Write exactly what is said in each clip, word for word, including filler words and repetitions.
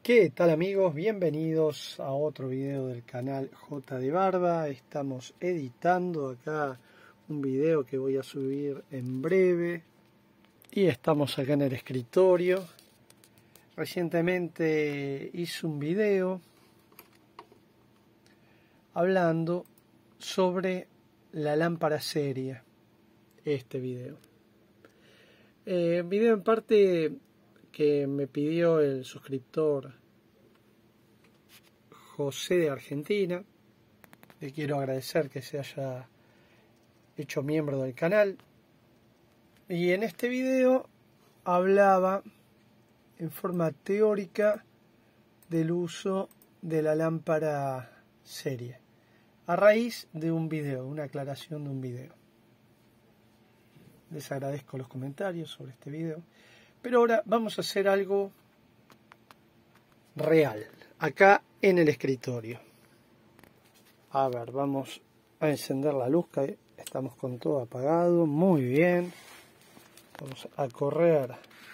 ¿Qué tal amigos? Bienvenidos a otro video del canal J de Barba. Estamos editando acá un video que voy a subir en breve. Y estamos acá en el escritorio. Recientemente hice un video hablando sobre la lámpara seria. Este video. Eh, video en parte que me pidió el suscriptor José de Argentina. Le quiero agradecer que se haya hecho miembro del canal. Y en este video hablaba en forma teórica del uso de la lámpara seria a raíz de un video, una aclaración de un video. Les agradezco los comentarios sobre este video. Pero ahora vamos a hacer algo real, acá en el escritorio. A ver, vamos a encender la luz, que estamos con todo apagado. Muy bien. Vamos a correr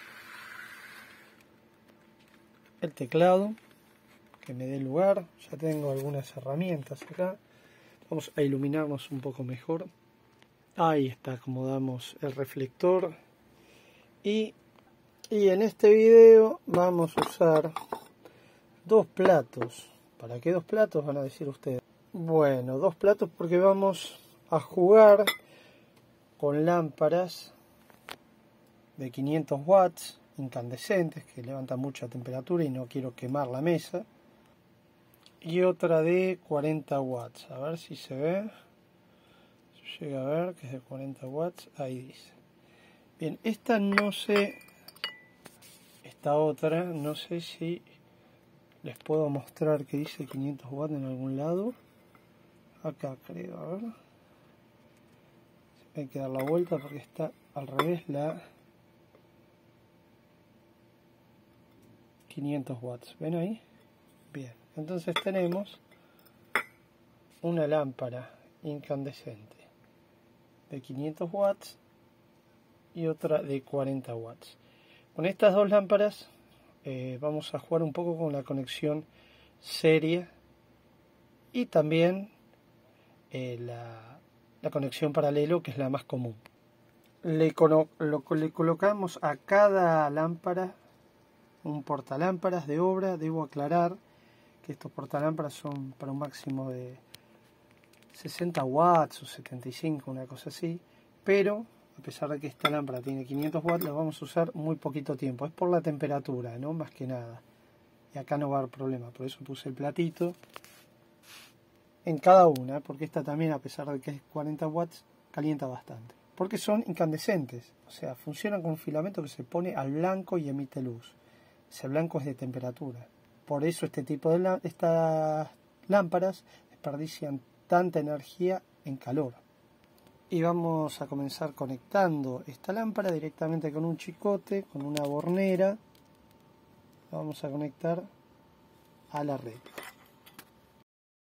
el teclado, que me dé lugar. Ya tengo algunas herramientas acá. Vamos a iluminarnos un poco mejor. Ahí está, acomodamos el reflector. Y... Y en este video vamos a usar dos platos. ¿Para qué dos platos? Van a decir ustedes. Bueno, dos platos porque vamos a jugar con lámparas de quinientos watts incandescentes que levantan mucha temperatura y no quiero quemar la mesa. Y otra de cuarenta watts. A ver si se ve. Si llega a ver que es de cuarenta watts. Ahí dice. Bien, esta no sé... Esta otra, no sé si les puedo mostrar que dice quinientos watts en algún lado. Acá creo, a ver. Hay que dar la vuelta porque está al revés la quinientos watts. ¿Ven ahí? Bien, entonces tenemos una lámpara incandescente de quinientos watts y otra de cuarenta watts. Con estas dos lámparas eh, vamos a jugar un poco con la conexión seria y también eh, la, la conexión paralelo, que es la más común. Le, colo lo, le colocamos a cada lámpara un portalámparas de obra. Debo aclarar que estos portalámparas son para un máximo de sesenta watts o setenta y cinco, una cosa así, pero a pesar de que esta lámpara tiene quinientos watts, la vamos a usar muy poquito tiempo. Es por la temperatura, ¿no? Más que nada. Y acá no va a haber problema. Por eso puse el platito en cada una, porque esta también, a pesar de que es cuarenta watts, calienta bastante. Porque son incandescentes. O sea, funcionan con un filamento que se pone al blanco y emite luz. Ese blanco es de temperatura. Por eso este tipo de estas lámparas desperdician tanta energía en calor. Y vamos a comenzar conectando esta lámpara directamente con un chicote, con una bornera. La vamos a conectar a la red.